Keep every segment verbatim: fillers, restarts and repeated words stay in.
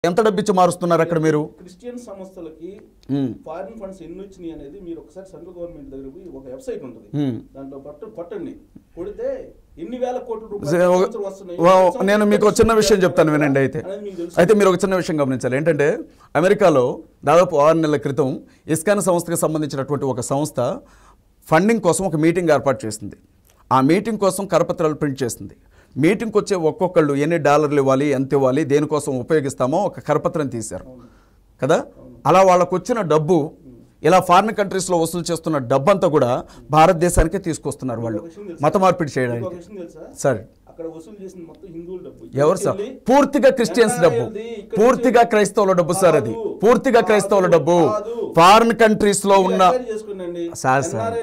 ఎంత డబ్బు ఇచ్చి మారుస్తున్నారు అక్కడ మీరు? క్రిస్టియన్ సంస్థలకి ఫారిన్ ఫండ్స్ ఎన్ని వచ్చినాయి అనేది మీరు ఒకసారి సెంట్రల్ గవర్నమెంట్ దగ్గర పోయి ఒక వెబ్సైట్ ఉంటుంది, దాంట్లో పట్టు పట్టండి కొడితే ఎన్ని వేల కోట్ల రూపాయలు వస్తున్నాయి. నేను మీకు ఒక చిన్న విషయం చెప్తాను వినండి. అయితే అయితే మీరు ఒక చిన్న విషయం గమనించాలి. ఏంటంటే అమెరికాలో దాదాపు ఆరు నెలల క్రితం ఇస్కాన్ సంస్థకి సంబంధించినటువంటి ఒక సంస్థ ఫండింగ్ కోసం ఒక మీటింగ్ ఏర్పాటు చేసింది. ఆ మీటింగ్ కోసం కరపత్రాలు ప్రింట్ చేసింది. మీటింగ్కి వచ్చే ఒక్కొక్కళ్ళు ఎన్ని డాలర్లు ఇవ్వాలి, ఎంత ఇవ్వాలి, దేనికోసం ఉపయోగిస్తామో ఒక కరపత్రం తీశారు కదా. అలా వాళ్ళకు వచ్చిన డబ్బు ఇలా ఫారిన్ కంట్రీస్లో వసూలు చేస్తున్న డబ్బు అంతా కూడా భారతదేశానికే తీసుకొస్తున్నారు వాళ్ళు మత మార్పిడి చేయడానికి. సార్ ఎవరు సార్? పూర్తిగా క్రిస్టియన్స్ డబ్బు, పూర్తిగా క్రైస్తవుల డబ్బు సార్. అది పూర్తిగా క్రైస్తవుల డబ్బు. ఫారిన్ కంట్రీస్ లో ఉన్న సార్ సార్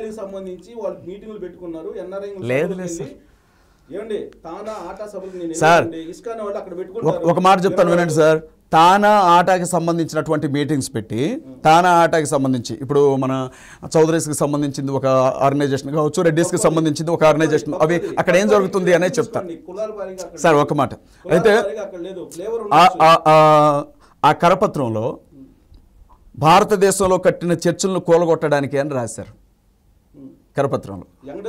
లేదు లేదు సార్. సార్ ఒక మాట చెప్తాను వినండి సార్. తానా ఆటాకి సంబంధించినటువంటి మీటింగ్స్ పెట్టి తానా ఆటాకి సంబంధించి ఇప్పుడు మన చౌదరీస్కి సంబంధించింది ఒక ఆర్గనైజేషన్ కావచ్చు, రెడ్డిస్కి సంబంధించింది ఒక ఆర్గనైజేషన్, అవి అక్కడ ఏం జరుగుతుంది అనేది చెప్తాను సార్. ఒక మాట అయితే ఆ కరపత్రంలో భారతదేశంలో కట్టిన చర్చిలను కూలగొట్టడానికి అని రాశారు కరపత్రంలో.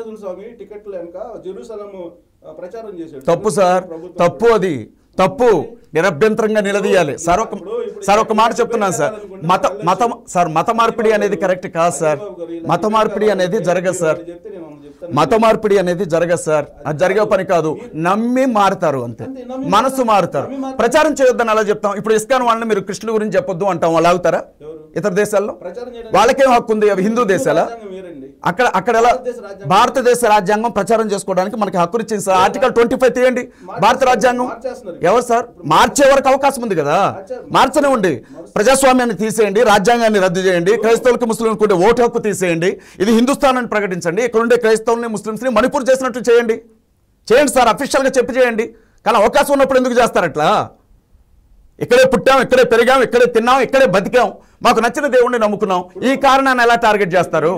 తప్పు సార్, తప్పు, అది తప్పు. నిరభ్యంతరంగా నిలదీయాలి సార్. ఒక సార్ ఒక మాట చెప్తున్నాను సార్. మత మత సార్ మత మార్పిడి అనేది కరెక్ట్ కాదు సార్. మత మార్పిడి అనేది జరగదు సార్. మత మార్పిడి అనేది జరగదు సార్. అది జరిగే పని కాదు. నమ్మి మారుతారు అంతే, మనసు మారుతారు. ప్రచారం చేయొద్దని అలా చెప్తాం. ఇప్పుడు ఇస్కాన్ వాళ్ళని మీరు కృష్ణుల గురించి చెప్పొద్దు అంటాం, వాళ్ళు ఆగుతారా? ఇతర దేశాల్లో వాళ్ళకేం హక్కు ఉంది? అవి హిందూ దేశాలా? అక్కడ అక్కడ ఎలా భారతదేశ రాజ్యాంగం ప్రచారం చేసుకోవడానికి మనకి హక్కులు ఇచ్చింది సార్. ఆర్టికల్ ట్వంటీ ఫైవ్ తీయండి భారత రాజ్యాంగం. ఎవరు సార్? మార్చే వరకు అవకాశం ఉంది కదా, మార్చనే ఉండి. ప్రజాస్వామ్యాన్ని తీసేయండి, రాజ్యాంగాన్ని రద్దు చేయండి, క్రైస్తవులకు ముస్లింలకు ఉండే ఓటు హక్కు తీసేయండి, ఇది హిందుస్థాన్ అని ప్రకటించండి, ఇక్కడ ఉండే క్రైస్తవుల్ని ముస్లింస్ని మణిపూర్ చేసినట్టు చేయండి చేయండి సార్. అఫీషియల్గా చెప్పి చేయండి. కానీ అవకాశం ఉన్నప్పుడు ఎందుకు చేస్తారు అట్లా? ఇక్కడే పుట్టాం, ఇక్కడే పెరిగాం, ఇక్కడే తిన్నాం, ఇక్కడే బతికాం, మాకు నచ్చిన దేవుణ్ణి నమ్ముకున్నాం, ఈ కారణాన్ని ఎలా టార్గెట్ చేస్తారు?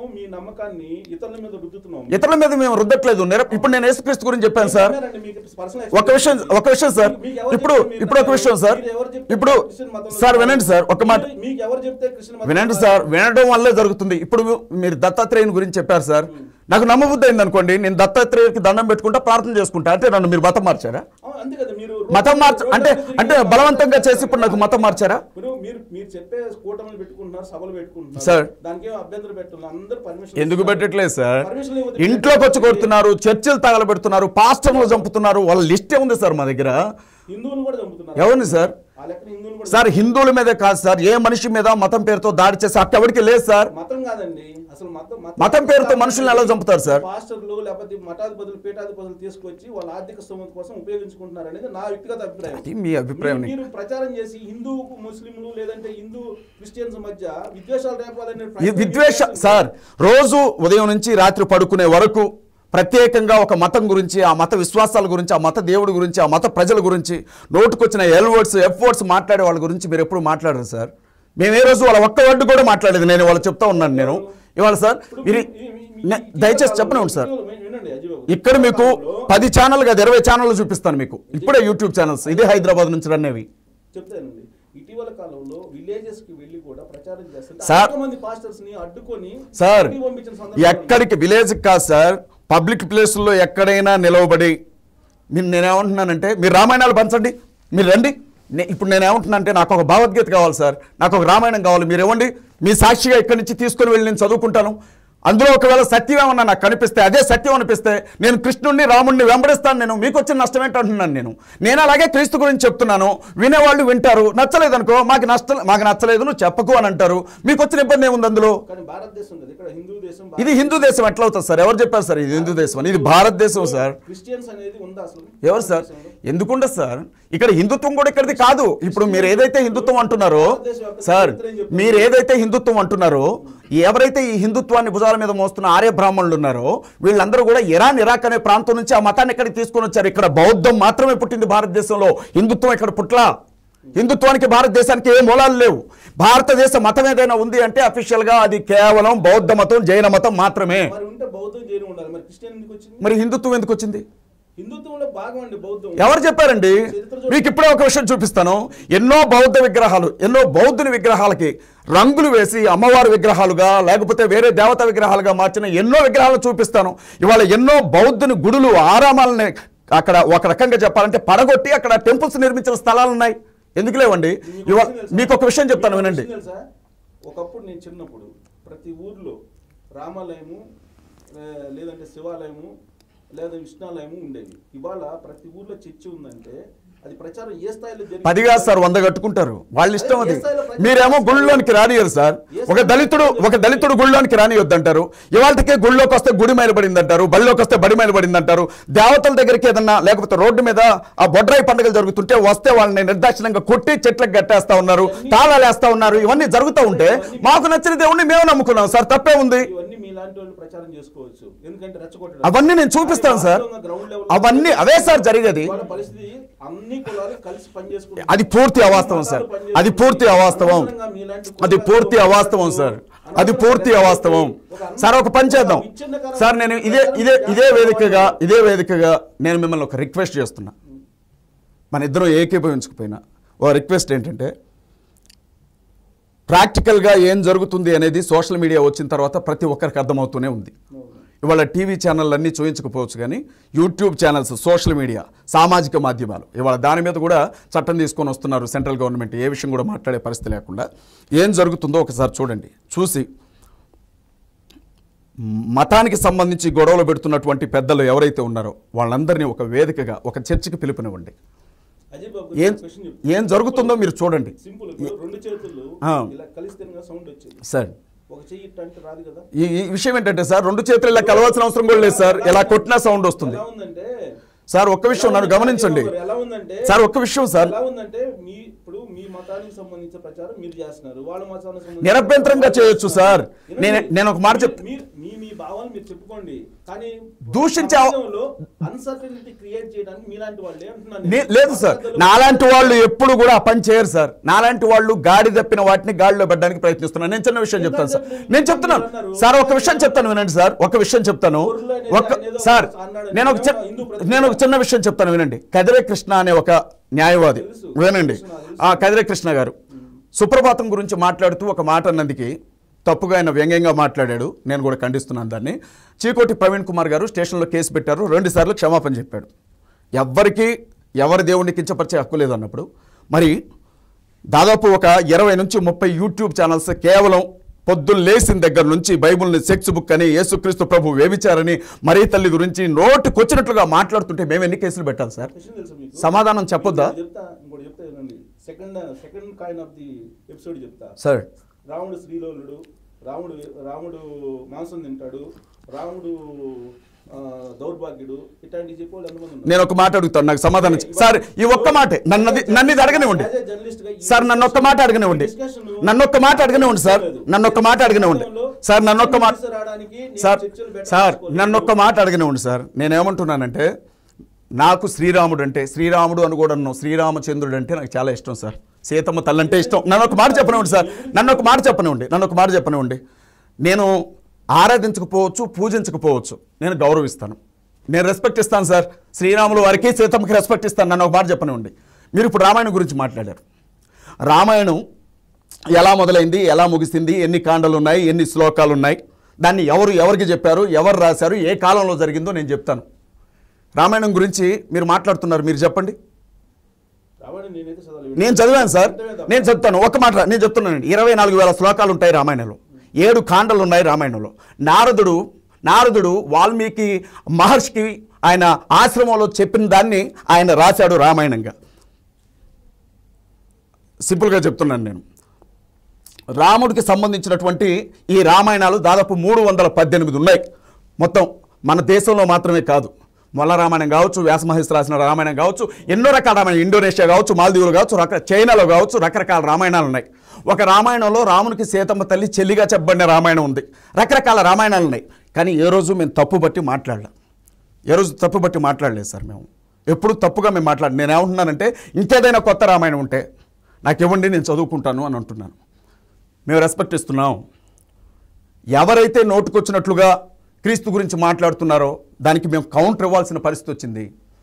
ఇతరుల మీద మేము రుద్దట్లేదు. ఇప్పుడు నేను యేసుక్రీస్తు గురించి చెప్పాను సార్. ఒక విషయం ఒక విషయం సార్ ఇప్పుడు ఇప్పుడు ఒక విషయం సార్ ఇప్పుడు సార్ వినండి సార్, ఒక మాట వినండి సార్. వినడం వల్లే జరుగుతుంది. ఇప్పుడు మీరు దత్తాత్రేయుని గురించి చెప్పారు సార్. నాకు నమ్మబుద్ధి అయింది అనుకోండి, నేను దత్తాత్రేయుడికి దండం పెట్టుకుంటా, ప్రార్థన చేసుకుంటా, అంటే నన్ను మీరు మతం మార్చారా? మతం మార్చ అంటే అంటే బలవంతంగా చేసి ఇప్పుడు నాకు మతం మార్చారా? సార్ ఎందుకు పెట్టట్లేదు సార్? ఇంట్లోకి వచ్చి కొడుతున్నారు, చర్చిలు తగలబెడుతున్నారు, పాస్టర్లు చంపుతున్నారు. వాళ్ళ లిస్టే ఉంది సార్ మా దగ్గర. ఎవరిని సార్? సార్ హిందువుల మీదే కాదు సార్, ఏ మనిషి మీద మతం పేరుతో దాడి చేసి హక్కు ఎవరికి లేదు సార్. మతం పేరుతో మనుషుల్ని ఎలా చంపుతారు సార్? పాస్టర్లు లేకపోతే మఠాధిపతులు పీఠాధిపతులు తీసుకొచ్చి వాళ్ళ ఆర్థిక స్తోమత కోసం ఉపయోగించుకుంటున్నారు అనేది నా వ్యక్తిగత అభిప్రాయం. మీ అభిప్రాయం మీరు ప్రచారం చేసి హిందూ ముస్లింలు లేదంటే హిందూ క్రిస్టియన్స్ మధ్య విద్వేషాలు రేపాలని విద్వేష సార్ రోజు ఉదయం నుంచి రాత్రి పడుకునే వరకు ప్రత్యేకంగా ఒక మతం గురించి, ఆ మత విశ్వాసాల గురించి, ఆ మత దేవుడి గురించి, ఆ మత ప్రజల గురించి నోటుకొచ్చిన ఎల్ వర్డ్స్ ఎఫ్ వర్డ్స్ మాట్లాడే వాళ్ళ గురించి మీరు ఎప్పుడు మాట్లాడరు సార్. మేము ఏ రోజు వాళ్ళ ఒక్క వర్డ్ కూడా మాట్లాడేది నేను వాళ్ళు చెప్తా ఉన్నాను. నేను ఇవాళ సార్ మీరు దయచేసి చెప్పనివ్వండి సార్. ఇక్కడ మీకు పది ఛానల్ కాదు ఇరవై ఛానల్ చూపిస్తాను మీకు ఇప్పుడే, యూట్యూబ్ ఛానల్స్ ఇదే హైదరాబాద్ నుంచి రన్ అవి. చెప్తానండి, ఇటీవల కాలంలో విలేజెస్ కి వెళ్ళి కూడా ప్రచారం చేస్తారు సార్. మంది పాస్టర్స్ ని అడ్డుకొని సార్ ఎక్కడికి విలేజ్ కాదు సార్, పబ్లిక్ ప్లేసుల్లో ఎక్కడైనా నిలవబడి మీరు నేనేమంటున్నానంటే మీరు రామాయణాలు పంచండి, మీరు రండి. ఇప్పుడు నేనేమంటున్నా అంటే నాకు ఒక భావద్గీత కావాలి సార్, నాకు ఒక రామాయణం కావాలి, మీరు ఇవ్వండి. మీ సాక్షిగా ఇక్కడి నుంచి తీసుకొని వెళ్ళి నేను చదువుకుంటాను. అందులో ఒకవేళ సత్యం ఏమన్నా నాకు కనిపిస్తే, అదే సత్యం అనిపిస్తే నేను కృష్ణుడిని రాముడిని వెంబడిస్తాను. నేను మీకు వచ్చిన నష్టం ఏంటంటున్నాను. నేను నేను అలాగే క్రీస్తు గురించి చెప్తున్నాను, వినేవాళ్ళు వింటారు. నచ్చలేదు అనుకో, మాకు నష్టం మాకు నచ్చలేదు నువ్వు చెప్పకు అని అంటారు. మీకు వచ్చిన ఇబ్బంది ఏముంది అందులో? ఇది హిందూ దేశం ఎట్లా అవుతుంది సార్? ఎవరు చెప్పారు సార్ ఇది హిందూ దేశం అని? ఇది భారతదేశం సార్. ఎవరు సార్? ఎందుకుండదు సార్? ఇక్కడ హిందుత్వం కూడా ఇక్కడిది కాదు. ఇప్పుడు మీరు ఏదైతే హిందుత్వం అంటున్నారో సార్, మీరు ఏదైతే హిందుత్వం అంటున్నారో, ఎవరైతే ఈ హిందుత్వాన్ని భుజాల మీద మోస్తున్న ఆర్య బ్రాహ్మణులు ఉన్నారో వీళ్ళందరూ కూడా ఇరాన్ ఇరాక్ అనే ప్రాంతం నుంచి ఆ మతాన్ని ఇక్కడికి తీసుకొని వచ్చారు. ఇక్కడ బౌద్ధం మాత్రమే పుట్టింది భారతదేశంలో, హిందుత్వం ఇక్కడ పుట్ల. హిందుత్వానికి భారతదేశానికి ఏ మూలాలు లేవు. భారతదేశ మతం ఏదైనా ఉంది అంటే అఫీషియల్ గా అది కేవలం బౌద్ధ మతం, జైన మతం మాత్రమే. మరి హిందుత్వం ఎందుకు వచ్చింది? హిందుత్వంలో భాగం అండి బౌద్ధం. ఎవరు చెప్పారండి? మీకు ఇప్పుడే ఒక విషయం చూపిస్తాను. ఎన్నో బౌద్ధ విగ్రహాలు, ఎన్నో బౌద్ధుని విగ్రహాలకి రంగులు వేసి అమ్మవారి విగ్రహాలుగా లేకపోతే వేరే దేవతా విగ్రహాలుగా మార్చిన ఎన్నో విగ్రహాలు చూపిస్తాను. ఇవాళ ఎన్నో బౌద్ధుని గుడులు, ఆరామాలని అక్కడ ఒక రకంగా చెప్పాలంటే పడగొట్టి అక్కడ టెంపుల్స్ నిర్మించిన స్థలాలు ఉన్నాయి. ఎందుకు లేవండి? ఇవాళ మీకు ఒక విషయం చెప్తాను వినండి. ఒకప్పుడు నేను చిన్నప్పుడు ప్రతి ఊర్లో రామాలయము లేదంటే శివాలయము లేదా విష్ణాలయము ఉండేవి. ఇవాళ ప్రతి ఊర్లో చర్చి ఉందంటే అది ప్రచారం ఏ స్థాయిలో పది కాదు సార్, వంద కట్టుకుంటారు, వాళ్ళ ఇష్టం అది. మీరేమో గుళ్ళోనికి రానియరు సార్. ఒక దళితుడు ఒక దళితుడు గుళ్ళోనికి రానియొద్దు అంటారు. ఇవాళకే గుళ్ళోకి వస్తే గుడి మైలబడింది అంటారు, బళ్ళోకి వస్తే బడి మైలబడింది అంటారు. దేవతల దగ్గరికి ఏదన్నా లేకపోతే రోడ్డు మీద ఆ బొడ్రాయి పండుగలు జరుగుతుంటే వస్తే వాళ్ళని నిర్దాక్షిణంగా కొట్టి చెట్లకు కట్టేస్తా ఉన్నారు, తాళాలు వేస్తా ఉన్నారు. ఇవన్నీ జరుగుతూ ఉంటే మాకు నచ్చిన దేవుణ్ణి మేము నమ్ముకున్నాం సార్, తప్పే ఉంది. అవన్నీ నేను చూపిస్తాను సార్. అవన్నీ అవే సార్ జరిగేది. అది పూర్తి అవాస్తవం సార్. అది పూర్తి అవాస్తవం. అది పూర్తి అవాస్తవం సార్. అది పూర్తి అవాస్తవం సార్. ఒక పని చేద్దాం సార్. నేను ఇదే ఇదే ఇదే వేదికగా ఇదే వేదికగా నేను మిమ్మల్ని ఒక రిక్వెస్ట్ చేస్తున్నా. మన ఇద్దరం ఏకీభవించకపోయినా ఓ రిక్వెస్ట్ ఏంటంటే, ప్రాక్టికల్గా ఏం జరుగుతుంది అనేది సోషల్ మీడియా వచ్చిన తర్వాత ప్రతి ఒక్కరికి అర్థమవుతూనే ఉంది. ఇవాళ టీవీ ఛానళ్ళు అన్నీ చూపించకపోవచ్చు కానీ యూట్యూబ్ ఛానల్స్, సోషల్ మీడియా, సామాజిక మాధ్యమాలు ఇవాళ దాని మీద కూడా చట్టం తీసుకొని వస్తున్నారు సెంట్రల్ గవర్నమెంట్. ఏ విషయం కూడా మాట్లాడే పరిస్థితి లేకుండా ఏం జరుగుతుందో ఒకసారి చూడండి. చూసి మతానికి సంబంధించి గొడవలు పెడుతున్నటువంటి పెద్దలు ఎవరైతే ఉన్నారో వాళ్ళందరినీ ఒక వేదికగా ఒక చర్చకి పిలుపునివ్వండి. ఏం ఏం జరుగుతుందో మీరు చూడండి. సార్ ఈ విషయం ఏంటంటే సార్, రెండు చేతులు ఇలా కలవాల్సిన అవసరం కూడా లేదు సార్. ఇలా కొట్టినా సౌండ్ వస్తుంది సార్. ఒక్క విషయం నన్ను గమనించండి సార్. ఒక్క విషయం సార్, నిరభ్యంతరంగా చేయొచ్చు సార్. నేను నేను ఒక మాట చెప్తాను. లేదు సార్, నాలాంటి వాళ్ళు ఎప్పుడు కూడా పని చేయరు సార్. నాలాంటి వాళ్ళు గాడి తప్పిన వాటిని గాడిలో పెట్టడానికి ప్రయత్నిస్తున్నాను. నేను చిన్న విషయం చెప్తాను సార్. నేను చెప్తున్నాను సార్, ఒక విషయం చెప్తాను వినండి సార్. ఒక విషయం చెప్తాను ఒక సార్. నేను ఒక నేను ఒక చిన్న విషయం చెప్తాను వినండి. కదిరే కృష్ణ అనే ఒక న్యాయవాది, వినండి. ఆ కదిరే కృష్ణ గారు సుప్రభాతం గురించి మాట్లాడుతూ ఒక మాట అన్నందుకు తప్పుగా ఆయన వ్యంగ్యంగా మాట్లాడాడు. నేను కూడా ఖండిస్తున్నాను దాన్ని. చీకోటి ప్రవీణ్ కుమార్ గారు స్టేషన్లో కేసు పెట్టారు. రెండు సార్లు క్షమాపణ చెప్పాడు. ఎవ్వరికి ఎవరి దేవుడిని కించపరిచే హక్కు లేదన్నప్పుడు మరి దాదాపు ఒక ఇరవై నుంచి ముప్పై యూట్యూబ్ ఛానల్స్ కేవలం పొద్దున్న లేచిన దగ్గర నుంచి బైబుల్ని సెక్స్ బుక్ అని, యేసుక్రీస్తు ప్రభు వ్యభిచారని, మరీ తల్లి గురించి నోటుకొచ్చినట్లుగా మాట్లాడుతుంటే మేము ఎన్ని కేసులు పెట్టాలి సార్? సమాధానం చెప్పొద్దా సార్? రాముడు శ్రీలోలుడు, రాముడు రాముడు మాంసం తింటాడు, రాముడు దౌర్భాగ్యుడు, ఇట్లాంటి చెప్పి నేను ఒక మాట అడుగుతాను, నాకు సమాధానం సార్. ఈ ఒక్క మాట నన్ను నన్ను ఇది అడగనివ్వండి సార్. నన్ను ఒక్క మాట అడగనివ్వండి నన్ను ఒక్క మాట అడగనివ్వండి సార్. నన్ను ఒక్క మాట అడగనివ్వండి సార్. నన్ను ఒక్క మాట సార్ సార్ నన్ను ఒక్క మాట అడగనివ్వండి సార్. నేనేమంటున్నానంటే, నాకు శ్రీరాముడు అంటే, శ్రీరాముడు అని కూడా అన్నాను, శ్రీరామచంద్రుడు అంటే నాకు చాలా ఇష్టం సార్. సీతమ్మ తల్లంటే ఇష్టం. నన్ను ఒక మాట చెప్పనివ్వండి సార్. నన్ను ఒక మాట చెప్పనివ్వండి నన్ను ఒక మాట చెప్పనివ్వండి నేను ఆరాధించకపోవచ్చు, పూజించకపోవచ్చు, నేను గౌరవిస్తాను, నేను రెస్పెక్ట్ ఇస్తాను సార్. శ్రీరాములు వారికి, సీతమ్మకి రెస్పెక్ట్ ఇస్తాను. నన్ను ఒక మాట చెప్పనివ్వండి. మీరు ఇప్పుడు రామాయణం గురించి మాట్లాడారు. రామాయణం ఎలా మొదలైంది, ఎలా ముగిసింది, ఎన్ని కాండలు ఉన్నాయి, ఎన్ని శ్లోకాలు ఉన్నాయి, దాన్ని ఎవరు ఎవరికి చెప్పారు, ఎవరు రాశారు, ఏ కాలంలో జరిగిందో నేను చెప్తాను. రామాయణం గురించి మీరు మాట్లాడుతున్నారు, మీరు చెప్పండి. నేను చదివాను సార్, నేను చెప్తాను. ఒక మాట నేను చెప్తున్నానండి. ఇరవై నాలుగు వేల శ్లోకాలు ఉంటాయి రామాయణంలో, ఏడు కాండలు ఉన్నాయి రామాయణంలో. నారదుడు నారదుడు వాల్మీకి మహర్షికి ఆయన ఆశ్రమంలో చెప్పిన దాన్ని ఆయన రాశాడు రామాయణంగా. సింపుల్గా చెప్తున్నాను నేను. రాముడికి సంబంధించినటువంటి ఈ రామాయణాలు దాదాపు మూడు వందల పద్దెనిమిది ఉన్నాయి మొత్తం. మన దేశంలో మాత్రమే కాదు, మొల్ల రామాయణం కావచ్చు, వ్యాసమహర్షి రాసిన రామాయణం కావచ్చు, ఎన్నో రకాల రామాయణం, ఇండోనేషియా కావచ్చు, మాల్దీవులు కావచ్చు, రక చైనాలో కావచ్చు, రకరకాల రామాయణాలు ఉన్నాయి. ఒక రామాయణంలో రామునికి సీతమ్మ తల్లి చెల్లిగా చెప్పబడిన రామాయణం ఉంది. రకరకాల రామాయణాలు ఉన్నాయి. కానీ ఏ రోజు మేము తప్పు బట్టి మాట్లాడలేం. ఏ రోజు తప్పు బట్టి మాట్లాడలేదు సార్. మేము ఎప్పుడు తప్పుగా మేము మాట్లాడ నేను ఏమంటున్నానంటే, ఇంకేదైనా కొత్త రామాయణం ఉంటే నాకు ఇవ్వండి, నేను చదువుకుంటాను అని అంటున్నాను. మేము రెస్పెక్ట్ ఇస్తున్నాం. ఎవరైతే నోటుకొచ్చినట్లుగా క్రీస్తు గురించి మాట్లాడుతున్నారో దానికి మేము కౌంటర్ ఇవ్వాల్సిన పరిస్థితి వచ్చింది.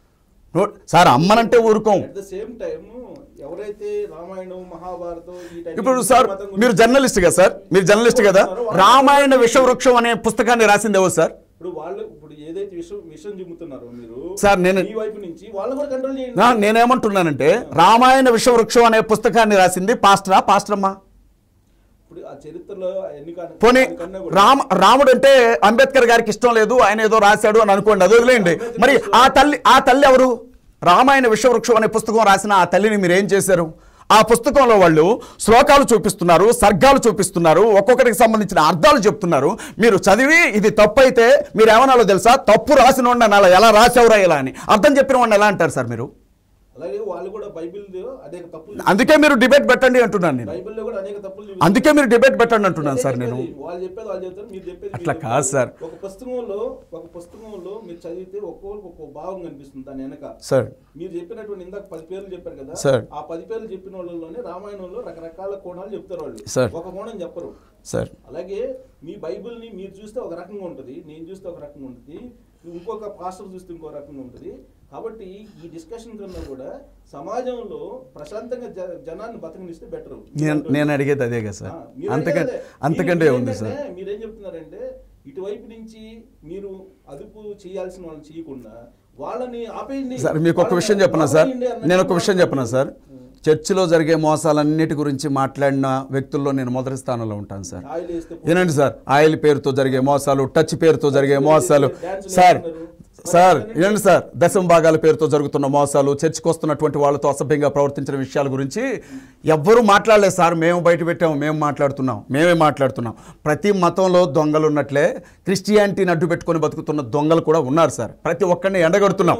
సార్ అమ్మనంటే ఊరుకోం. అట్ ద సేమ్ టైం ఎవరైతే రామాయణం మహాభారతం ఇప్పుడు సార్ మీరు జర్నలిస్ట్ కదా సార్, మీరు జర్నలిస్ట్ కదా, రామాయణ విషవృక్షం అనే పుస్తకాన్ని రాసింది ఎవరు సార్? ఇప్పుడు వాళ్ళు ఇప్పుడు ఏదైతే విషయం విషయం చెబుతున్నారో మీరు సార్, నేను ఈ వైపు నుంచి వాళ్ళు కూడా కంట్రోల్ చేయండి. నేనేమంటున్నానంటే రామాయణ విషవృక్షం అనే పుస్తకాన్ని రాసింది పాస్టరా పాస్టరమ్మా? ఇప్పుడు ఆ చరిత్రలో పోనీ రామ రాముడు అంటే అంబేద్కర్ గారికి ఇష్టం లేదు, ఆయన ఏదో రాశాడు అని అనుకోండి, అది వదిలేయండి. మరి ఆ తల్లి ఆ తల్లి ఎవరు? రామాయణ విషవృక్షం అనే పుస్తకం రాసిన ఆ తల్లిని మీరు ఏం చేశారు? ఆ పుస్తకంలో వాళ్ళు శ్లోకాలు చూపిస్తున్నారు, సర్గాలు చూపిస్తున్నారు, ఒక్కొక్కరికి సంబంధించిన అర్థాలు చెప్తున్నారు. మీరు చదివి ఇది తప్పు అయితే మీరు ఏమనాలో తెలుసా? తప్పు రాసిన వాడిని అలా ఎలా రాసేవరా ఇలా అని అర్థం చెప్పిన వాడిని ఎలా అంటారు సార్ మీరు? అలాగే వాళ్ళు కూడా బైబిల్ అనేక తప్పులు, అందుకే మీరు డిబేట్ పెట్టండి అంటున్నాను నేను. బైబిల్లో కూడా అనేక తప్పులు, అందుకే మీరు డిబేట్ పెట్టండి అంటున్నాను సార్ నేను. వాళ్ళు చెప్పేది వాళ్ళు చెప్తారు, మీరు చెప్పేది అట్లా కాదు సార్. ఒక పుస్తకంలో ఒక పుస్తకంలో మీరు చదివితే ఒక్కొక్కరికి ఒక్కో భావం కనిపిస్తుంది దాని వెనక. సార్ మీరు చెప్పినటువంటి ఇందాక పది పేర్లు చెప్పారు కదా సార్, ఆ పది పేర్లు చెప్పిన వాళ్ళలోనే రామాయణంలో రకరకాల కోణాలు చెప్తారు వాళ్ళు, ఒక కోణం చెప్పరు సార్. అలాగే మీ బైబిల్ ని మీరు చూస్తే ఒక రకంగా ఉంటుంది, నేను చూస్తే ఒక రకంగా ఉంటుంది, ఇంకొక పాస్టర్ చూస్తే ఇంకో రకంగా ఉంటుంది. కాబట్టి ఈ డిస్కషన్ కన్నా కూడా సమాజంలో ప్రశాంతంగా జనాన్ని బతకనిస్తే బెటర్. నేను అడిగేది అదే కదా సార్, అంతకంటే అంతకంటే ఉంది సార్. మీరేం చెప్తున్నారంటే ఇటువైపు నుంచి మీరు అదుపు చేయాల్సిన వాళ్ళని చేయకుండా వాళ్ళని ఆపేయండి సార్. మీకు ఒక విషయం చెప్పనా సార్, నేను ఒక విషయం చెప్పనా సార్, చర్చిలో జరిగే మోసాలన్నిటి గురించి మాట్లాడిన వ్యక్తుల్లో నేను మొదటి స్థానంలో ఉంటాను సార్. ఏనండి సార్, ఆయిల్ పేరుతో జరిగే మోసాలు, టచ్ పేరుతో జరిగే మోసాలు సార్, సార్ ఏనండి సార్, దశమ భాగాల పేరుతో జరుగుతున్న మోసాలు, చర్చికి వస్తున్నటువంటి వాళ్ళతో అసభ్యంగా ప్రవర్తించిన విషయాల గురించి ఎవ్వరూ మాట్లాడలేదు సార్. మేము బయట పెట్టాము, మేము మాట్లాడుతున్నాం, మేమే మాట్లాడుతున్నాం. ప్రతి మతంలో దొంగలు ఉన్నట్లే క్రిస్టియానిటీని అడ్డు పెట్టుకొని బతుకుతున్న దొంగలు కూడా ఉన్నారు సార్. ప్రతి ఒక్కరిని ఎండగడుతున్నాం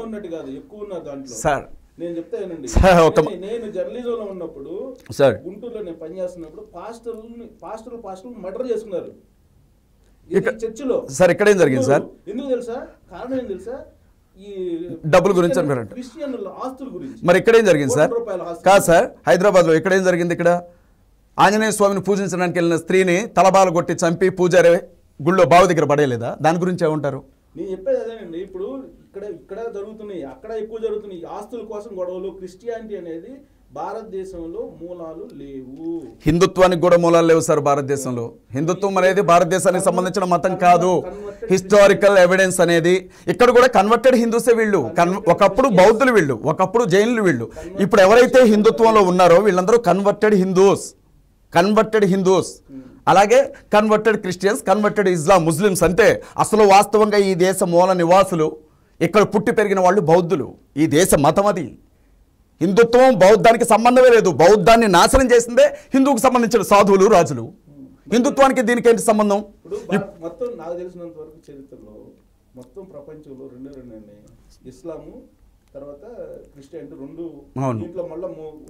సార్. నేను చెప్తానండి, నేను జర్నలిజంలో ఉన్నప్పుడు సార్ గుంటూరులో నేను పనిచేస్తున్నప్పుడు పాస్టర్లు పాస్టర్లు పాస్టర్లు మర్డర్ చేసుకున్నారు చర్చిలో సార్. ఇక్కడ ఏం జరిగింది సార్? ఎందుకు తెలుసా? కారణం ఏం తెలుసా? ఈ డబ్బుల గురించి అన్నారంట. క్రిస్టియన్ల ఆస్తుల గురించి. మరి ఇక్కడ ఏం జరిగింది సార్? కాదు సార్, హైదరాబాద్ లో ఇక్కడ ఏం జరిగింది? ఇక్కడ ఆంజనేయ స్వామిని పూజించడానికి వెళ్ళిన స్త్రీని తలబాలు కొట్టి చంపి పూజారి గుళ్ళో బావి దగ్గర పడేయలేదా? దాని గురించి ఏమంటారు? నేను చెప్పేది అదేనండి. ఇప్పుడు ఇక్కడ ఇక్కడ జరుగుతున్నాయి, అక్కడ ఎక్కువ జరుగుతున్నాయి ఆస్తుల కోసం గొడవలు. క్రిస్టియానిటీ అనేది భారతదేశంలో మూలాలు లేవు. హిందుత్వానికి కూడా మూలాలు లేవు సార్ భారతదేశంలో. హిందుత్వం అనేది భారతదేశానికి సంబంధించిన మతం కాదు. హిస్టారికల్ ఎవిడెన్స్ అనేది ఇక్కడ కూడా కన్వర్టెడ్ హిందూసే వీళ్ళు. ఒకప్పుడు బౌద్ధులు వీళ్ళు, ఒకప్పుడు జైనులు వీళ్ళు. ఇప్పుడు ఎవరైతే హిందుత్వంలో ఉన్నారో వీళ్ళందరూ కన్వర్టెడ్ హిందూస్, కన్వర్టెడ్ హిందూస్ అలాగే converted Christians, converted Islam, Muslims. అంటే అసలు వాస్తవంగా ఈ దేశ మూల నివాసులు, ఇక్కడ పుట్టి పెరిగిన వాళ్ళు బౌద్ధులు. ఈ దేశ మతం అది. హిందుత్వం బౌద్ధానికి సంబంధమే లేదు. బౌద్ధాన్ని నాశనం చేసిందే హిందువుకు సంబంధించిన సాధువులు, రాజులు. హిందుత్వానికి దీనికి ఏంటి సంబంధం? మొత్తం నాకు తెలిసినంత వరకు చరిత్రలో మొత్తం ప్రపంచంలో రెండు రెండు ఇస్లాము తర్వాత క్రిస్టియానిటీ రెండు. దీంట్లో మళ్ళీ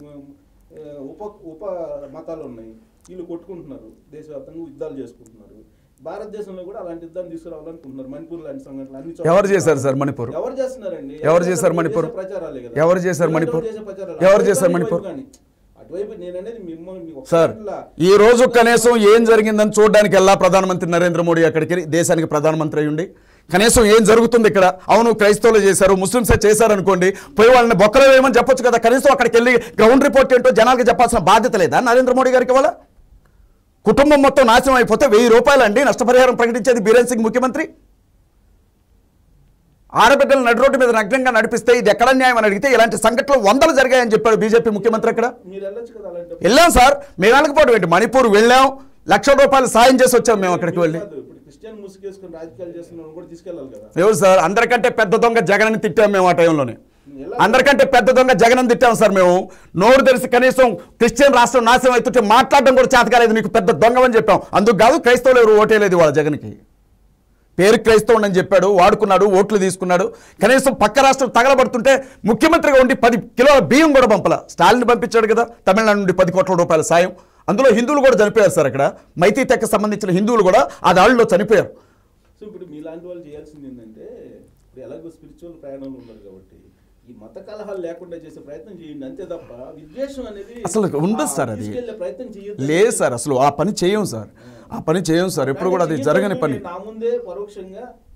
ఉప ఉప మతాలు ఉన్నాయి. వీళ్ళు కొట్టుకుంటున్నారు, దేశవ్యాప్తంగా యుద్ధాలు చేసుకుంటున్నారు. భారతదేశంలో కూడా అలాంటి యుద్ధాన్ని తీసుకురావాలనుకుంటున్నారు. మణిపూర్ లాంటి సంఘటనలు అన్ని ఎవరు చేశారు సార్? మణిపూర్ ఎవరు చేస్తున్నారండి? ఎవరు చేశారు మణిపూర్? ప్రచారాలే కదా. ఎవరు చేశారు మణిపూర్? ఎవరు చేశారు మణిపూర్? అటువైపు నేననేది మిమ్మల్ని సార్, ఈ రోజు కనీసం ఏం జరిగిందని చూడడానికి వెళ్ళా ప్రధానమంత్రి నరేంద్ర మోడీ అక్కడికి, దేశానికి ప్రధానమంత్రి అయ్యి ఉండి కనీసం ఏం జరుగుతుంది ఇక్కడ? అవును క్రైస్తవులు చేశారు, ముస్లింసే చేశారు అనుకోండి, పోయి వాళ్ళని బొక్కలు వేయమని చెప్పొచ్చు కదా. కనీసం అక్కడికి వెళ్ళి గ్రౌండ్ రిపోర్ట్ ఏంటో జనాలకు చెప్పాల్సిన బాధ్యత లేదా నరేంద్ర మోడీ గారికి? వాళ్ళ కుటుంబం మొత్తం నాశనం అయిపోతే వెయ్యి రూపాయలు అండి నష్టపరిహారం ప్రకటించేది బీరేన్ సింగ్ ముఖ్యమంత్రి. ఆడబిడ్డలు నడి రోడ్డు మీద నగ్నంగా నడిపిస్తే ఇది ఎక్కడ న్యాయం అని అడిగితే ఇలాంటి సంఘటనలు వందలు జరిగాయని చెప్పాడు బీజేపీ ముఖ్యమంత్రి. అక్కడ వెళ్ళాం సార్, మేము వెళ్ళకపోవడం ఏంటి? మణిపూర్ వెళ్ళాం, లక్షల రూపాయలు సాయం చేసి వచ్చాం మేము అక్కడికి వెళ్ళి. ఎవరు సార్? అందరికంటే పెద్ద దొంగ జగన్ తిట్టాం మేము ఆ టైంలోనే. అందరికంటే పెద్ద దొంగ జగన్ తిట్టాం సార్ మేము. నోరు తెరిసి కనీసం క్రిస్టియన్ రాష్ట్రం నాశనం అవుతుంటే మాట్లాడడం కూడా చేత కాలేదు, నీకు పెద్ద దొంగమని చెప్పాం. అందుకు కాదు క్రైస్తవులు ఎవరు ఓటేలేదు వాళ్ళ జగన్కి. పేరు క్రైస్తవుడు అని చెప్పాడు, వాడుకున్నాడు, ఓట్లు తీసుకున్నాడు. కనీసం పక్క రాష్ట్రం తగలబడుతుంటే ముఖ్యమంత్రిగా ఉండి పది కిలోల బియ్యం కూడా పంపల. స్టాలిన్ పంపించాడు కదా తమిళనాడు నుండి పది కోట్ల రూపాయల సాయం. అందులో హిందువులు కూడా చనిపోయారు సార్. అక్కడ మైతీ తెక్క సంబంధించిన హిందువులు కూడా ఆ దాడిలో చనిపోయారు. సో ఇప్పుడు మీలాంటి వాళ్ళు చేయాల్సింది ఏంటంటే, ఇప్పుడు ఎలాగో స్పిరిచువల్ ప్రయాణాలు ఉన్నారు కాబట్టి ఈ మత కలహాలు లేకుండా చేసే ప్రయత్నం చేయండి, అంతే తప్ప విద్వేషం అనేది అసలు ఉండదు సార్. అది ప్రయత్నం చేయదు లేదు సార్, అసలు ఆ పని చేయం సార్, ఆ పని చేయం సార్. ఎప్పుడు కూడా అది జరగని పని. నా ముందే పరోక్షంగా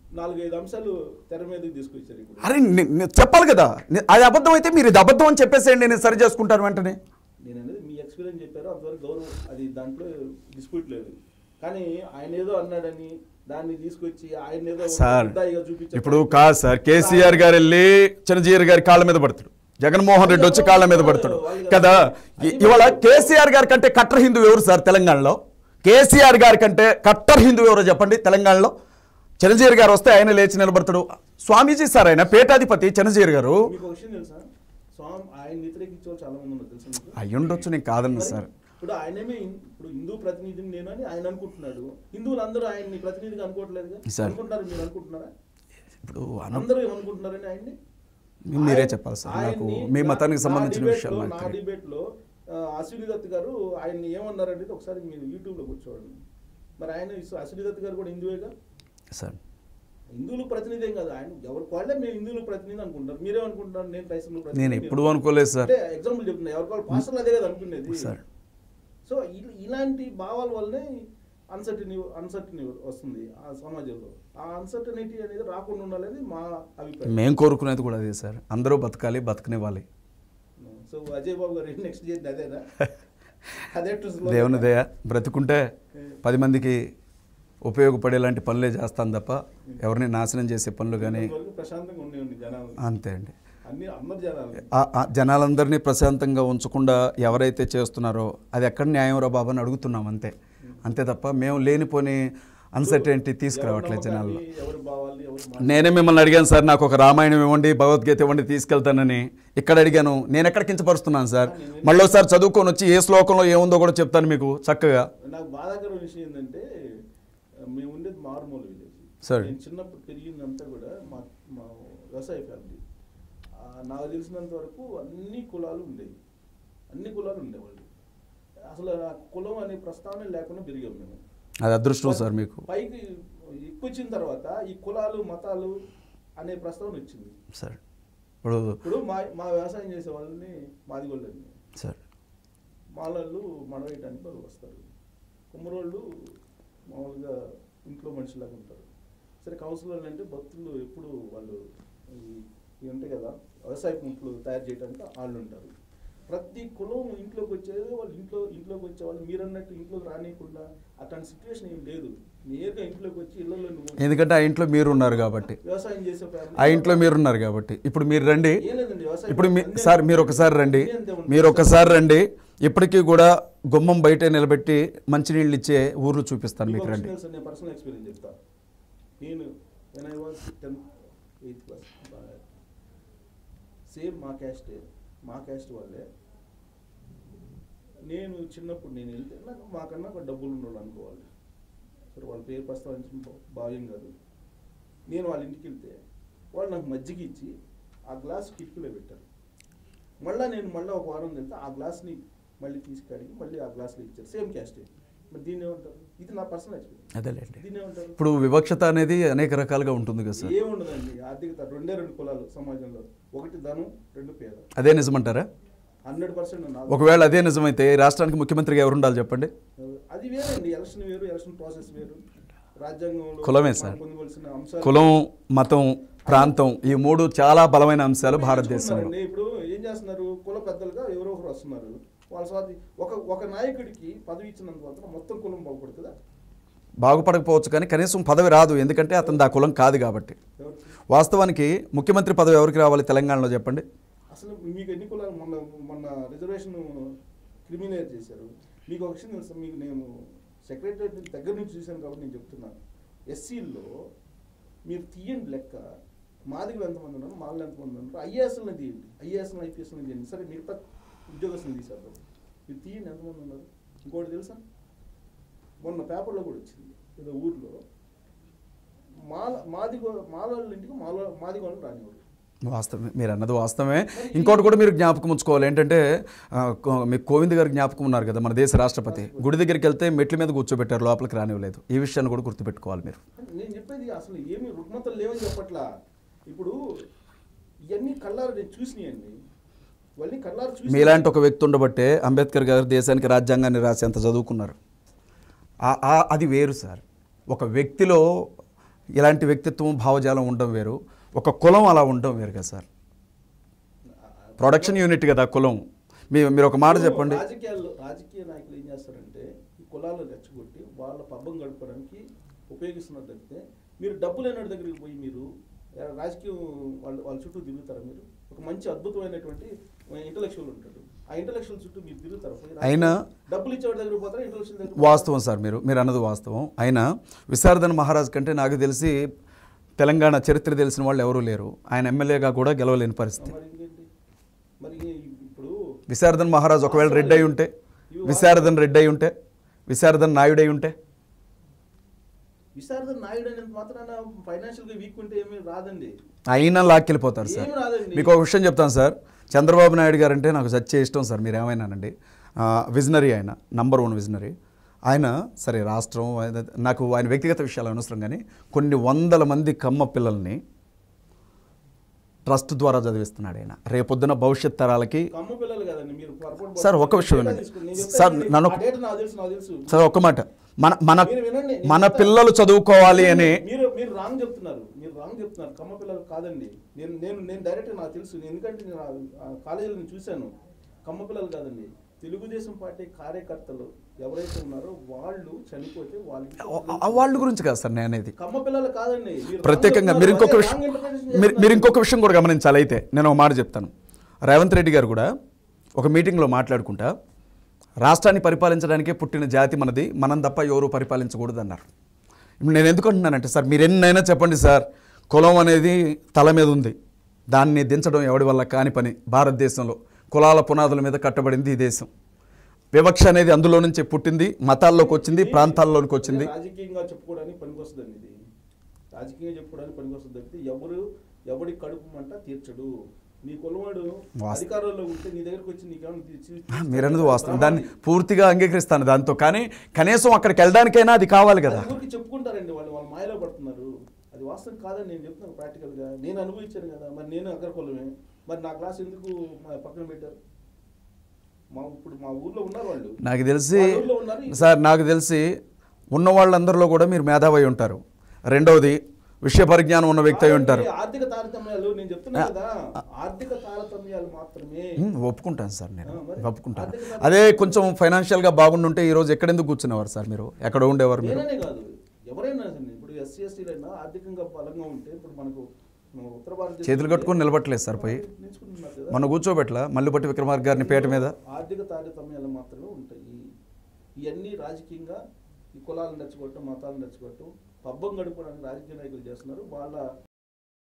నాలుగైదు అంశాలు తెర మీదకి తీసుకొచ్చారు ఇప్పుడు. అరే ని- ని- చెప్పాలి కదా, ని- అది అబద్ధం అయితే మీరు ఇది అబద్ధం అని చెప్పేసేయండి, నేను సరి చేసుకుంటాను వెంటనే. నేను అనేది మీ ఎక్స్పీరియన్స్ చెప్పారు, అంతవరకు గౌరవం, అది దాంట్లో డిస్ప్యూట్ లేదు. కానీ ఆయన ఏదో అన్నాడని దాన్ని తీసుకొచ్చి ఆయన ఏదో సార్ ముద్దాయిగా చూపించారు. ఇప్పుడు కాదు సార్, కేసీఆర్ గారు వెళ్ళి చిరంజీవి గారి కాళ్ళ మీద పడతాడు, జగన్మోహన్ రెడ్డి వచ్చి కాళ్ళ మీద పడతాడు కదా. ఇ- ఇవాళ కేసీఆర్ గారి కంటే కట్టర్ హిందూ ఎవరు సార్ తెలంగాణలో? కేసీఆర్ గారి కంటే కట్టర్ హిందూ ఎవరో చెప్పండి తెలంగాణలో? చిరంజీవి గారు వస్తే ఆయన లేచి నిలబడతాడు. స్వామీజీ సార్ ఆయన పీఠాధిపతి చిరంజీవి గారు. మీకు ఒక విషయం తెలుసా, స్వామి ఆయన వ్యతిరేకించే వాళ్ళు చాలా మంది ఉన్నారు తెలుసా మీకు? అయ్యుండొచ్చు, నేను కాదన్నా సార్. ఇప్పుడు ఆయనేమే ఇప్పుడు హిందూ ప్రతినిధిని నేను అని ఆయన అనుకుంటున్నాడు, హిందువులు అందరూ ఆయన్ని ప్రతినిధిగా అనుకోవట్లేదు, సార్. అనుకుంటారు మీరు అనుకుంటున్నారా? ఇప్పుడు అను- అందరూ ఏమనుకుంటున్నారని ఆయన్ని? మీరే చెప్పాలి సార్, నాకు ఆయన్ని మీ మతానికి నా- సంబంధించిన నా విషయాలు డిబేట్లో- నాకు నా తెలియదు. డిబేట్ లో అశ్విని దత్ గారు ఆయన్ని ఏమన్నారంటే ఒకసారి మీరు యూట్యూబ్ లో కూర్చోండి. మరి ఆయన అశ్విని దత్ గారు కూడా హిందువేగా, సార్ హిందువులు ప్రతినిధి ఏం కాదు ఆయన, ఎవరికి వాళ్ళే మేము హిందువులు ప్రతినిధి అనుకుంటారు, మీరేమనుకుంటారు? నేను క్రైస్తవులు ప్రతినిధి నేను ఎప్పుడు అనుకోలేదు సార్. అంటే ఎగ్జాంపుల్ చెప్తున్నా, ఎవరికి వాళ్ళు పాస్టర్లు అదే కదా అనుకునేది సార్ సో ఇ- ఇలాంటి భావాల వల్లనే అన్సర్టనీ అన్సర్టనీ వస్తుంది ఆ సమాజంలో. ఆ అన్సర్టనిటీ అనేది రాకుండా ఉండాలని మా అభిప్రాయం. మేము కోరుకునేది కూడా అదే సార్, అందరూ బతకాలి, బతకనివ్వాలి. సో అజయ్ బాబు గారు నెక్స్ట్ చేయండి అదేనా? అదే దేవుని దయ, బ్రతుకుంటే పది మందికి ఉపయోగపడేలాంటి పనులే చేస్తాను తప్ప ఎవరిని నాశనం చేసే పనులు కానీ ప్రశాంతంగా ఉండే ఉంది జనాలు, అంతే అండి. అన్ని అందరు జనాలు. ఆ- ఆ జనాలందరినీ ప్రశాంతంగా ఉంచకుండా ఎవరైతే చేస్తున్నారో అది ఎక్కడ న్యాయం రా బాబు అని అడుగుతున్నాం అంతే. అంతే తప్ప మేము లేనిపోని అన్సర్టెనిటీ తీసుకురావట్లేదు జనాల్లో. ఎవరు బావాలి ఎవరు నేనే మిమ్మల్ని అడిగాను సార్, నాకు ఒక రామాయణం ఇవ్వండి, భగవద్గీత ఇవ్వండి, తీసుకెళ్తానని. ఇక్కడ అడిగాను, నేను ఎక్కడ కించపరుస్తున్నాను సార్? మళ్ళీ ఒకసారి చదువుకొని వచ్చి ఏ శ్లోకంలో ఏముందో కూడా చెప్తాను మీకు చక్కగా. నాకు బాధాకర విషయం ఏంటంటే మేము ఉండేది మారుమూల విలేజ్. సరే. నేను చిన్నప్పుడు పెరిగిందంతా కూడా మా మా వ్యవసాయ ఫ్యామిలీ. ఆ, నాకు తెలిసినంత వరకు అన్ని కులాలు ఉండేవి, అన్ని కులాలు ఉండేవాళ్ళు. అసలు ఆ కులం అనే ప్రస్తావన లేకుండా పెరిగాం మేము. అది అదృష్టం సార్ మీకు. పైకి ఎక్కువ వచ్చిన తర్వాత ఈ కులాలు మతాలు అనే ప్రస్తావన వచ్చింది సార్ ఇప్పుడు ఇప్పుడు మా మా వ్యవసాయం చేసే వాళ్ళని మాదిగోళ్ళని, సార్ మాలళ్ళు మడవేయడానికి వాళ్ళు వస్తారు, కుమ్మరోళ్ళు మామూలుగా ఇంట్లో మనుషులాగా ఉంటారు. సరే కౌన్సిలర్లు అంటే భక్తులు ఎప్పుడు వాళ్ళు ఈ- ఇవి ఉంటాయి కదా వ్యవసాయ పంపులు తయారు చేయడానికి వాళ్ళు ఉంటారు. ప్రతి కులం ఇంట్లోకి వచ్చేది వాళ్ళు ఇంట్లో ఇంట్లోకి వచ్చే వాళ్ళు మీరు అన్నట్టు ఇంట్లోకి రానియకుండా అట్లాంటి సిచ్యువేషన్ ఏం లేదు. నేరుగా ఇంట్లోకి వచ్చి ఇళ్ళలో నువ్వు ఎందుకంటే ఆ ఇంట్లో మీరు ఉన్నారు కాబట్టి, వ్యవసాయం చేసే ఆ ఇంట్లో మీరున్నారు కాబట్టి. ఇప్పుడు మీరు రండి, ఏం లేదండి వ్యవసాయం ఇప్పుడు మీ అంతే సార్ మీరు ఉంటుంది. ఒకసారి రండి, అన్నీ అంతే ఉంటుంది. మీరు ఒకసారి రండి. ఇప్పటికీ కూడా గుమ్మం బయట నిలబెట్టి మంచినీళ్ళు ఇచ్చే ఊర్లు చూపిస్తాను మీకు, రండి. నేను పర్సనల్ ఎక్స్పీరియన్స్ చెప్తా. నేను when I was tenth eighth class same మా క్యాస్ట్ మా క్యాస్ట్ వాళ్ళే. నేను చిన్నప్పుడు నేను వెళ్తే నాకు మాకన్నా ఒక డబ్బులు ఉన్నోళ్ళు అనుకోవాలి, సరే వాళ్ళ పేరు ప్రస్తావించడం భావ్యం కాదు. నేను వాళ్ళ ఇంటికి వెళ్తే వాళ్ళు నాకు మజ్జిగ ఇచ్చి ఆ గ్లాస్ కిటికీలో పెట్టారు. మళ్ళీ నేను మళ్ళీ ఒక వారం వెళ్తే ఆ గ్లాస్ని మళ్ళీ తీసుకడిగి మళ్ళీ ఆ గ్లాస్లో ఇచ్చారు, సేమ్ క్యాస్టే. మరి దీన్ని ఏమంటారు? ఇది నా పర్సనల్ ఎక్స్పీరియన్స్. అదేలేండి. దీన్ని ఏమంటారు? ఇప్పుడు వివక్షత అనేది అనేక రకాలుగా ఉంటుంది కదా సార్. ఏముండదండి, ఆర్థికత రెండే రెండు కులాలు సమాజంలో, ఒకటి ధనం, రెండు పేద. అదే నిజమంటారా? హండ్రెడ్ పర్సెంట్ ఒకవేళ అదే నిజమైతే రాష్ట్రానికి ముఖ్యమంత్రిగా ఎవరు ఉండాలి చెప్పండి? అది వేరండి, ఎలక్షన్ వేరు, ఎలక్షన్ ప్రాసెస్ వేరు. రాజ్యాంగంలో కులమే సార్. మనం పొందవలసిన అంశాలు కులం, మతం, ప్రాంతం ఈ మూడు చాలా బలమైన అంశాలు భారతదేశంలో. నేర్చుకున్నారండి. ఇప్పుడు ఏం చేస్తున్నారు, కుల పెద్దలుగా ఎవరో ఒకరు వస్తున్నారు, వాళ్ళ స్వాతి ఒక ఒక నాయకుడికి పదవి ఇచ్చినంత మాత్రం మొత్తం కులం బాగుపడుతుందా? బాగుపడకపోవచ్చు కానీ కనీసం పదవి రాదు, ఎందుకంటే అతను ఆ కులం కాదు కాబట్టి. ఎవరికి? వాస్తవానికి ముఖ్యమంత్రి పదవి ఎవరికి రావాలి తెలంగాణలో చెప్పండి? అసలు మీకు ఎన్ని కులాలు మొన్న మొన్న రిజర్వేషన్ క్రిమినల్ చేశారు. మీకు ఒక విషయం తెలుసు, మీకు నేను సెక్రటరీ దగ్గర నుంచి చూశాను కాబట్టి నేను చెప్తున్నాను. ఎస్సీల్లో మీరు తీయండి లెక్క, మాదిగలు ఎంతమంది ఉన్నారు, మాళ్ళు ఎంతమంది ఉన్నారు, ఐఏఎస్ఎల్ని తీయండి, ఐఏఎస్ఎల్ ఐపీఎస్ఎల్ని తీయండి. సరే మిగతా ఉద్యోగస్తులు తీసేద్దాం, మీరు తీయండి ఎంతమంది ఉన్నారు. ఇంకోటి తెలుసా, మొన్న పేపర్లో కూడా వచ్చింది, ఏదో ఊర్లో మాల మాదిగో మాలోళ్ళ ఇంటికి మాలో మాదిగోళ్ళని రానివాడు. వాస్తవమే, మీరు అన్నది వాస్తవమే. ఇంకోటి కూడా మీరు జ్ఞాపకం ఉంచుకోవాలి ఏంటంటే, ఆ, కో- మీకు కోవింద్ గారు జ్ఞాపకం ఉన్నారు కదా, మన దేశ రాష్ట్రపతి. గుడి దగ్గరికి వెళ్తే మెట్ల మీద కూర్చోబెట్టారు, లోపలికి రానివ్వలేదు. ఈ విషయాన్ని కూడా గుర్తుపెట్టుకోవాలి మీరు. నేను చెప్పేది అసలు ఏమి రుగ్మతలు లేవని చెప్పట్లా. ఇప్పుడు ఇవన్నీ కళ్ళారు నేను చూసినాయండి, ఇవన్నీ కళ్ళారు చూసి మీలాంటి ఒక వ్యక్తి ఉండబట్టే అంబేద్కర్ గారు దేశానికి రాజ్యాంగాన్ని రాసి అంత చదువుకున్నారు. ఆ- ఆ- అది వేరు సార్. ఒక వ్యక్తిలో ఇలాంటి వ్యక్తిత్వం భావజాలం ఉండడం వేరు, ఒక కులం అలా ఉండడం వేరు కదా సార్. ప్రొడక్షన్ యూనిట్ కదా కులం. మీ మీరు ఒక మాట చెప్పండి. రాజకీయాల్లో రాజకీయ నాయకులు ఏం చేస్తారంటే ఈ కులాలను రెచ్చగొట్టి వాళ్ళ పబ్బం గడపడానికి ఉపయోగిస్తున్నారు తప్పితే మీరు డబ్బు లేని దగ్గరికి పోయి మీరు రాజకీయం వాళ్ళు వాళ్ళ చుట్టూ తిరుగుతారా? మీరు ఒక మంచి అద్భుతమైనటువంటి ఇంటలెక్చువల్ ఉంటాడు, ఆ ఇంటలెక్చువల్ చుట్టూ మీరు తిరుగుతారు. అయినా డబ్బులు ఇచ్చేవాడి దగ్గర పోతారా? ఇంటలెక్చువల్ దగ్గర వాస్తవం సార్, మీరు మీరు అన్నది వాస్తవం. అయినా విశారదన్ మహారాజ్ కంటే నాకు తెలిసి తెలంగాణ చరిత్ర తెలిసిన వాళ్ళు ఎవరూ లేరు. ఆయన ఎమ్మెల్యేగా కూడా గెలవలేని పరిస్థితి. మరి ఇంకేంటి? మరి ఇప్పుడు విశారదన్ మహారాజ్ ఒకవేళ రెడ్డి అయి ఉంటే, విశారదన్ రెడ్డి అయి ఉంటే, విశారదన్ నాయుడు అయి ఉంటే, విశారదన్ నాయుడు అనేది మాత్రాన ఫైనాన్షియల్గా వీక్ ఉంటే ఏమీ రాదండి. అయినా లాక్కెళ్ళిపోతారు సార్. మీకు ఒక విషయం చెప్తాను సార్, చంద్రబాబు నాయుడు గారు అంటే నాకు సచ్చే ఇష్టం సార్. మీరు ఏమైనానండి, విజనరీ ఆయన, నంబర్ వన్ విజనరీ ఆయన. సరే రాష్ట్రం నాకు ఆయన వ్యక్తిగత విషయాలు అనవసరం, కానీ కొన్ని వందల మంది కమ్మ పిల్లల్ని ట్రస్ట్ ద్వారా చదివిస్తున్నాడు ఆయన. రేపొద్దున భవిష్యత్ తరాలకి సార్ ఒక విషయం సార్, నన్ను సార్ ఒక్క మాట, మన మన మన పిల్లలు చదువుకోవాలి అని మీరు మీరు రాంగ్ చెప్తున్నారు మీరు రాంగ్ చెప్తున్నారు కమ్మ పిల్లలు కాదండి. నేను నేను నేను డైరెక్ట్ నాకు తెలుసు, ఎందుకంటే నేను కాలేజీలో నేను చూశాను. కమ్మ పిల్లలు కాదండి, తెలుగుదేశం పార్టీ కార్యకర్తలు ఎవరైతే ఉన్నారో వాళ్ళు చనిపోతే వాళ్ళు వాళ్ళ గురించి కాదు సార్ నేను అనేది. కమ్మ పిల్లలు కాదండి. ప్రత్యేకంగా మీరు ఇంకొక విషయం మీరు ఇంకొక విషయం కూడా గమనించాలి. అయితే నేను ఒక మాట చెప్తాను. రేవంత్ రెడ్డి గారు కూడా ఒక మీటింగ్లో మాట్లాడుకుంటా రాష్ట్రాన్ని పరిపాలించడానికే పుట్టిన జాతి మనది, మనం తప్ప ఎవరు పరిపాలించకూడదు అన్నారు. నేను ఎందుకు అంటున్నానంటే సార్, మీరు ఎన్నైనా చెప్పండి సార్, కులం అనేది తల మీద ఉంది, దాన్ని దించడం ఎవడి వల్ల కాని పని. భారతదేశంలో కులాల పునాదుల మీద కట్టబడింది ఈ దేశం. వివక్ష అనేది అందులో నుంచి పుట్టింది, మతాల్లోకి వచ్చింది, ప్రాంతాల్లోకి వచ్చింది. రాజకీయంగా చెప్పుకోవడానికి పనికొస్తుందండి ఇది. రాజకీయంగా చెప్పుకోవడానికి పనికొస్తుంది తప్పితే ఎవరు ఎవడి కడుపు మంట తీర్చడు. నీ కులవాడు అధికారంలో ఉంటే నీ దగ్గరకు వచ్చి నీకేమన్నా మీరన్నది వాస్తవం, దాన్ని పూర్తిగా అంగీకరిస్తాను దాంతో. కానీ కనీసం అక్కడికి వెళ్ళడానికైనా అది కావాలి కదా. ఊరికి చెప్పుకుంటారండి వాళ్ళు, వాళ్ళు మాయలో పడుతున్నారు. అది వాస్తవం కాదని నేను చెప్తున్నాను ప్రాక్టికల్గా. నేను అనుభవించాను కదా, మరి నేను అగ్ర కులమే, మరి నా క్లాస్ ఎందుకు పక్కన పెట్టారు? మా ఇప్పుడు మా ఊర్లో ఉన్నారు వాళ్ళు. నాకు తెలిసి సార్, నాకు తెలిసి ఉన్న వాళ్ళందరిలో కూడా మీరు మేధావి ఉంటారు. రెండవది విషయ పరిజ్ఞానం ఉన్న వ్యక్తి అయి ఉంటారు. ఆర్థిక తారతమ్యాలు నేను చెప్తున్నా కదా, ఆర్థిక తారతమ్యాలు మాత్రమే ఒప్పుకుంటాను సార్, నేను ఒప్పుకుంటాను. అదే కొంచెం ఫైనాన్షియల్గా బాగుండుంటే ఈరోజు ఎక్కడెందుకు కూర్చునేవారు సార్? మీరు ఎక్కడ ఉండేవారు? మీరు కాదు ఎవరైనా ఇప్పుడు ఎస్సీ ఎస్టీలైనా ఆర్థికంగా బలంగా ఉంటే ఇప్పుడు మనకు ఉత్తర భారతదేశం చేతులు కట్టుకొని నిలబట్టలేదు సార్. పోయి మన కూర్చోబెట్ల మల్లుపట్టి విక్రమార్క గారిని పేట మీద ఆర్థిక తారతమ్యాలు మాత్రమే ఉంటాయి. ఇవన్నీ రాజకీయంగా ఈ కులాలను నచ్చగొట్టడం, మతాలను నచ్చగొట్టడం, పబ్బం గడుపుకోవడానికి రాజకీయ నాయకులు చేస్తున్నారు. వాళ్ళ